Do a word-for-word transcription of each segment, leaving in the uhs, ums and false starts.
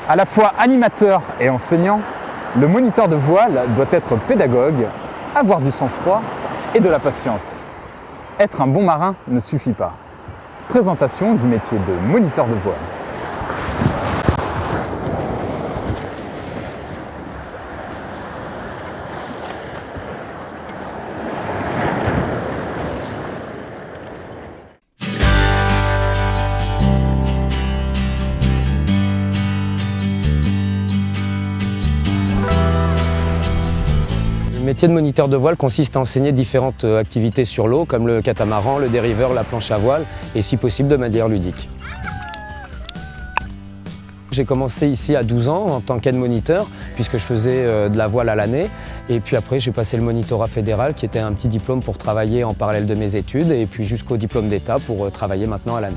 À la fois animateur et enseignant, le moniteur de voile doit être pédagogue, avoir du sang-froid et de la patience. Être un bon marin ne suffit pas. Présentation du métier de moniteur de voile. Le métier de moniteur de voile consiste à enseigner différentes activités sur l'eau, comme le catamaran, le dériveur, la planche à voile, et si possible de manière ludique. J'ai commencé ici à douze ans en tant qu'aide-moniteur, puisque je faisais de la voile à l'année. Et puis après, j'ai passé le monitorat fédéral, qui était un petit diplôme pour travailler en parallèle de mes études, et puis jusqu'au diplôme d'État pour travailler maintenant à l'année.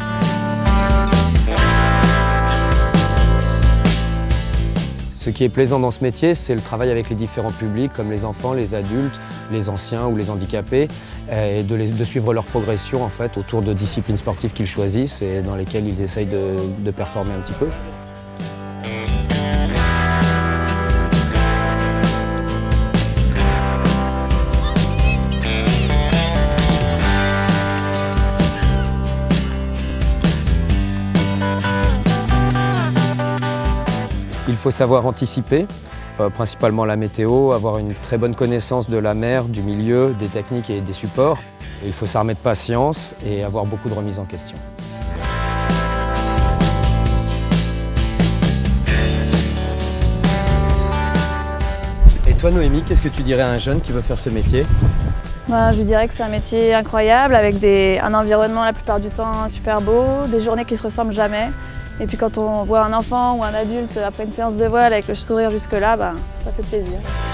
Ce qui est plaisant dans ce métier, c'est le travail avec les différents publics, comme les enfants, les adultes, les anciens ou les handicapés, et de, les, de suivre leur progression en fait, autour de disciplines sportives qu'ils choisissent et dans lesquelles ils essayent de, de performer un petit peu. Il faut savoir anticiper, euh, principalement la météo, avoir une très bonne connaissance de la mer, du milieu, des techniques et des supports. Et il faut s'armer de patience et avoir beaucoup de remises en question. Et toi Noémie, qu'est-ce que tu dirais à un jeune qui veut faire ce métier? Ben, je lui dirais que c'est un métier incroyable, avec des, un environnement la plupart du temps super beau, des journées qui ne se ressemblent jamais. Et puis quand on voit un enfant ou un adulte après une séance de voile avec le sourire jusque-là, ben, ça fait plaisir.